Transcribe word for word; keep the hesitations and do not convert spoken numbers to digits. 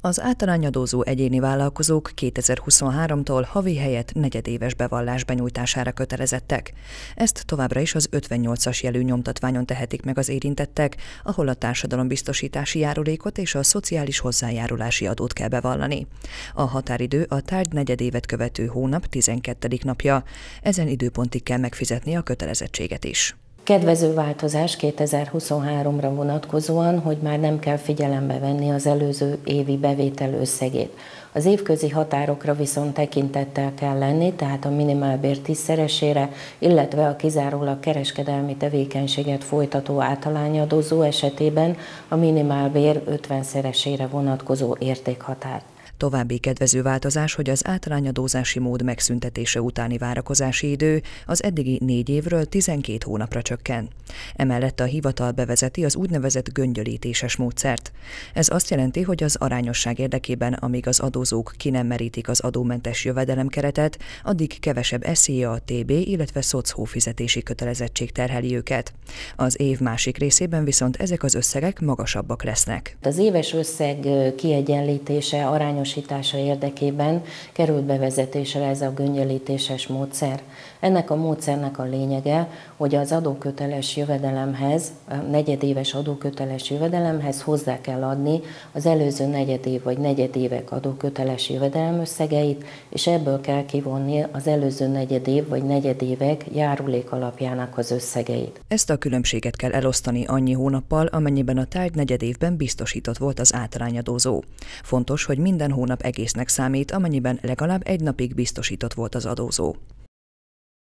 Az általányadózó egyéni vállalkozók kétezer-huszonháromtól havi helyett negyedéves bevallás benyújtására kötelezettek. Ezt továbbra is az ötvennyolcas jelű nyomtatványon tehetik meg az érintettek, ahol a társadalombiztosítási járulékot és a szociális hozzájárulási adót kell bevallani. A határidő a tárgy negyedévet követő hónap tizenkettedik napja. Ezen időpontig kell megfizetni a kötelezettséget is. Kedvező változás kétezer-huszonháromra vonatkozóan, hogy már nem kell figyelembe venni az előző évi bevétel összegét. Az évközi határokra viszont tekintettel kell lenni, tehát a minimálbér tízszeresére, illetve a kizárólag kereskedelmi tevékenységet folytató általányadózó esetében a minimálbér ötvenszeresére vonatkozó értékhatár. További kedvező változás, hogy az általányadózási mód megszüntetése utáni várakozási idő az eddigi négy évről tizenkét hónapra csökken. Emellett a hivatal bevezeti az úgynevezett göngyölítéses módszert. Ez azt jelenti, hogy az arányosság érdekében, amíg az adózók ki nem merítik az adómentes jövedelemkeretet, addig kevesebb es zé á té bé, illetve szocó fizetési kötelezettség terheli őket. Az év másik részében viszont ezek az összegek magasabbak lesznek. Az éves összeg kiegyenlítése, arányosítása érdekében került bevezetésre ez a göngyölítéses módszer. Ennek a módszernek a lényege, hogy az adóköteles jövedelemhez, a negyedéves adóköteles jövedelemhez hozzá kell adni az előző negyedév vagy negyedévek adóköteles jövedelemösszegeit, és ebből kell kivonni az előző negyedév vagy negyedévek járulék alapjának az összegeit. Ezt a különbséget kell elosztani annyi hónappal, amennyiben a tárgy negyedévben biztosított volt az általányadózó. Fontos, hogy minden hónap egésznek számít, amennyiben legalább egy napig biztosított volt az adózó.